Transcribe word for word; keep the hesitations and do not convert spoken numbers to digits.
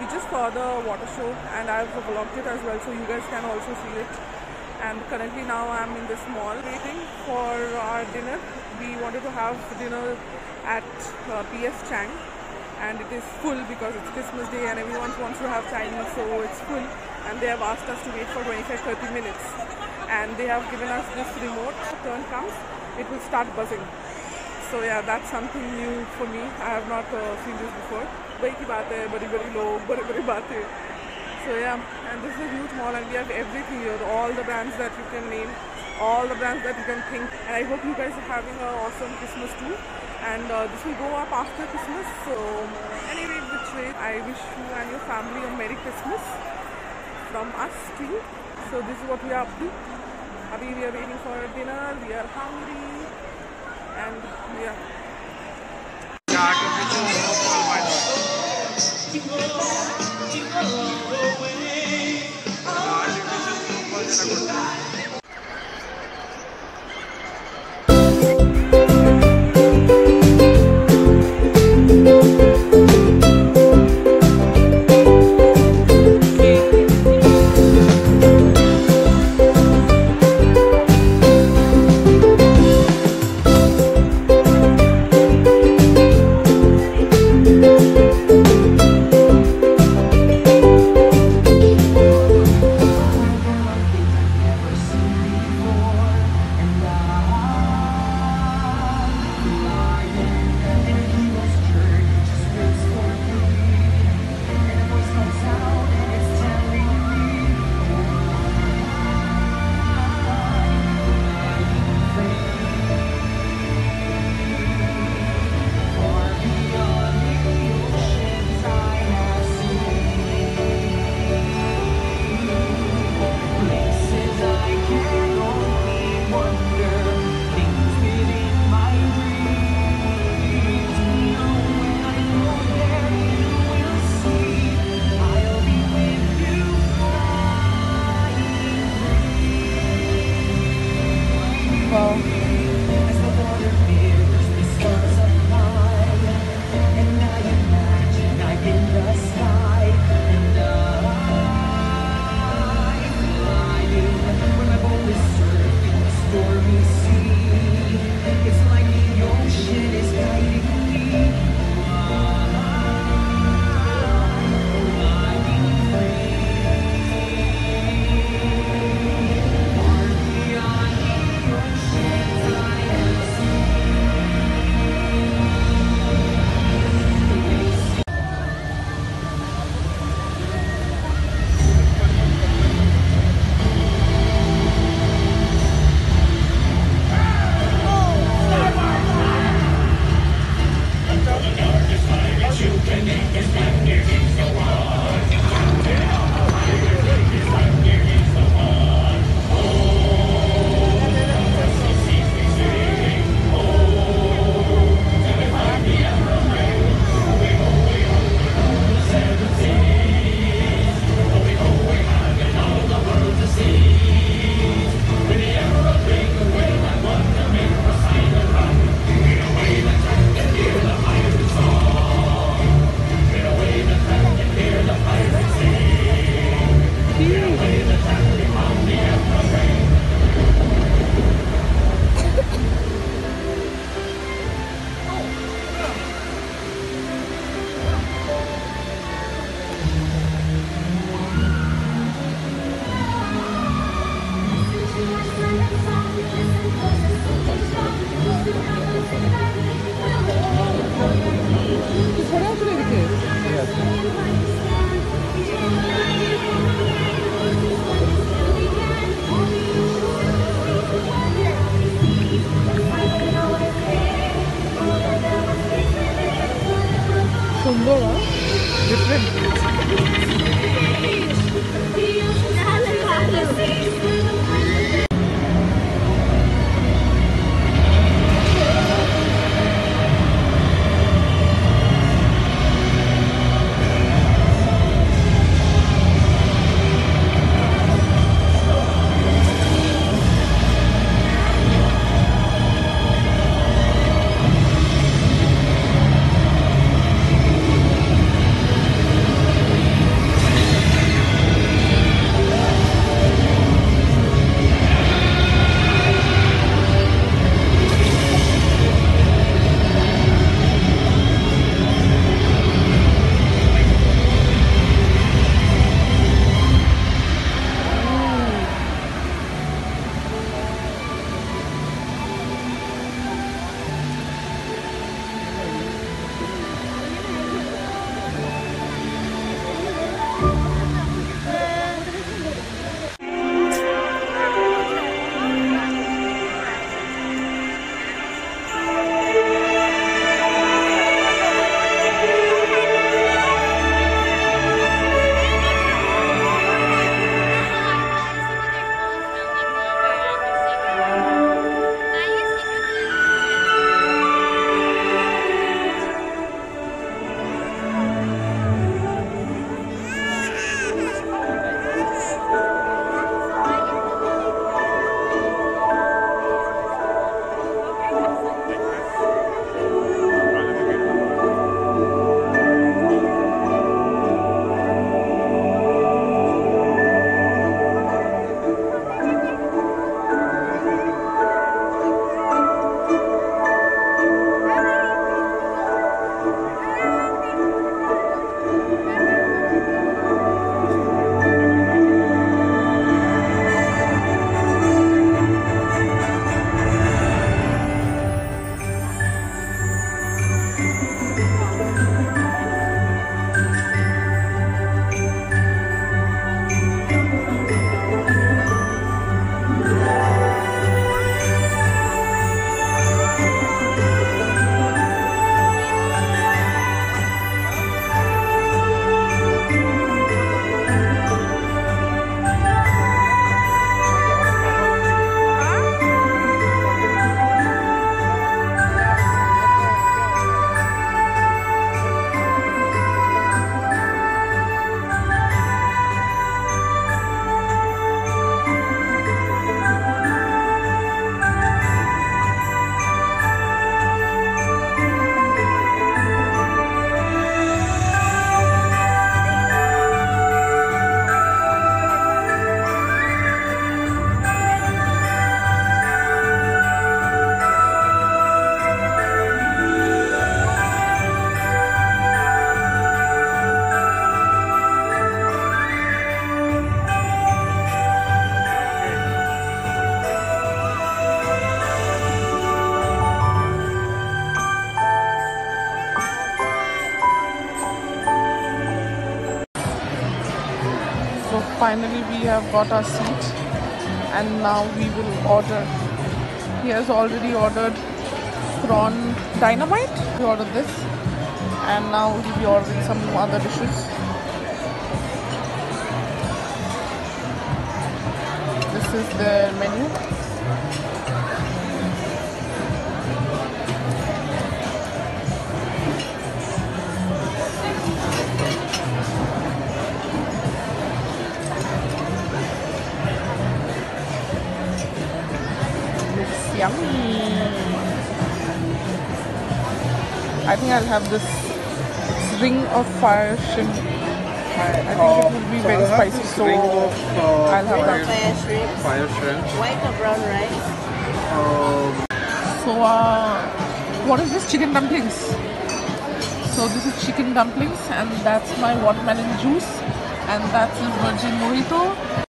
we just saw the water show and I've vlogged it as well, so you guys can also see it. And currently now I'm in this mall waiting for our dinner. We wanted to have dinner at uh, P S Chang, and it is full because it's Christmas Day and everyone wants to have Chinese, so it's full. And they have asked us to wait for twenty-five to thirty minutes. And they have given us this remote. Turn comes, it will start buzzing. So yeah, that's something new for me. I have not uh, seen this before. Bari ki baat hai, bari bari log, bari bari baatein. So yeah, and this is a huge mall and we have everything here. All the brands that you can name, all the brands that you can think. And I hope you guys are having an awesome Christmas too. And uh, this will go up after Christmas. So anyway, which way, I wish you and your family a Merry Christmas from us too. So this is what we are up to. Abhi we are waiting for dinner, we are hungry, and yeah. finally we have got our seat and now we will order. He has already ordered prawn dynamite. We ordered this and now he'll be ordering some other dishes. This is the menu. Looks yummy. I think I'll have this. It's ring of fire shrimp. I think it will be very spicy, so I'll have that. Fire shrimp. Fire shrimp. White or brown rice? Um, So, uh, what is this? Chicken dumplings. So this is chicken dumplings, and that's my watermelon juice, and that's his virgin mojito,